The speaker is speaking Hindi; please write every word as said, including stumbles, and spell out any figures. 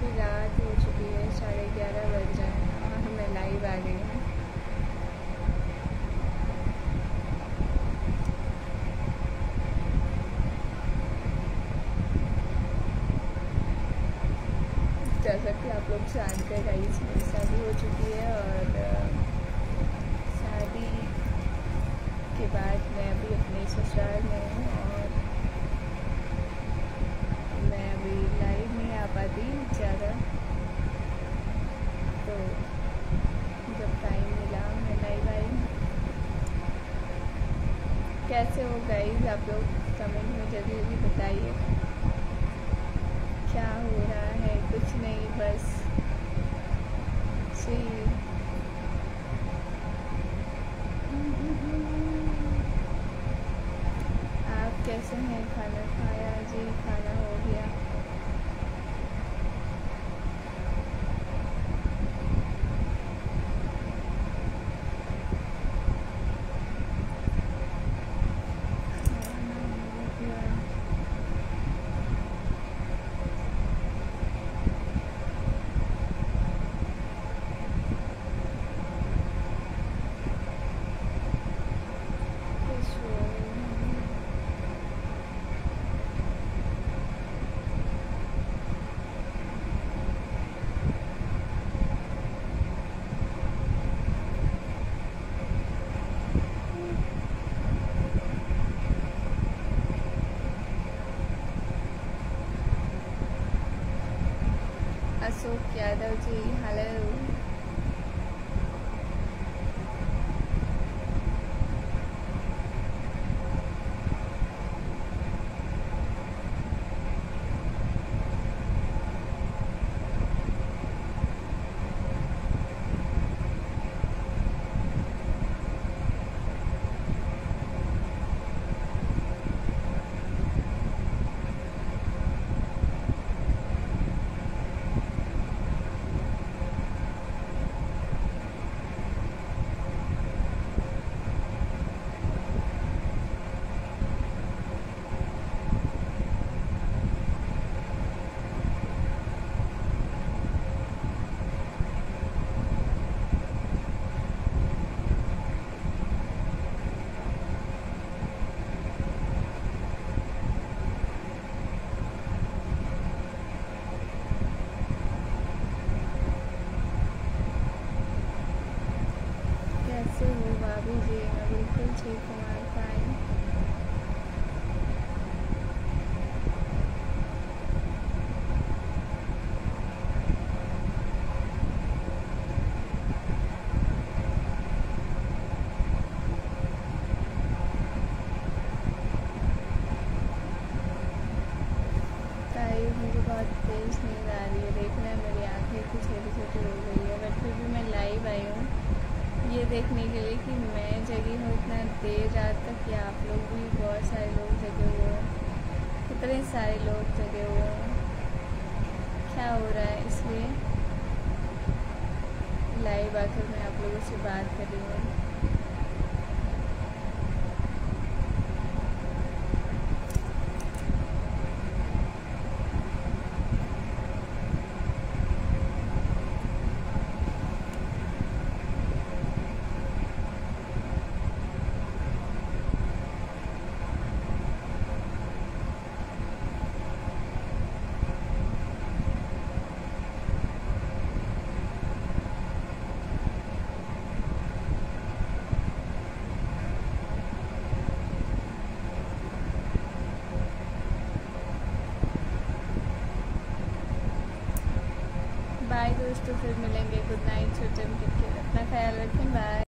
काफ़ी रात हो चुकी है, साढ़े ग्यारह बज रहे हैं और मैं लाइव आ गई हूँ। जैसा कि आप लोग जानते हैं गाइस, मेरी शादी हो चुकी है और शादी के बाद मैं अभी अपने ससुराल में हूँ और मैं अभी लाइव नहीं आ पाती ज़्यादा, तो जब टाइम मिला मैं लाइव आई। कैसे हो गाइस आप लोग, कमेंट में जल्दी जल्दी बताइए क्या हो रहा है। कुछ नहीं, बस सी आप कैसे हैं? खाना खाया? जी खाना हो गया। अशोक यादव जी हेलो। कैसे हो भाभी जी? मैं बिल्कुल ठीक हूँ, आई फाइन। मुझे बहुत तेज़ नींद आ रही है, देखना है मेरी आंखें इतनी छोटी छोटी हो गई है, बट फिर भी मैं लाइव आई हूँ ये देखने के लिए कि मैं जगी हूँ इतना देर रात तक कि आप लोग भी बहुत सारे लोग जगे हुए हैं, कितने सारे लोग जगे हुए हैं, क्या हो रहा है। इसलिए लाइव आकर मैं आप लोगों से बात कर रही हूँ। बाय दोस्तों, फिर मिलेंगे। गुड नाइट, छोटे अपना ख्याल रखें, बाय।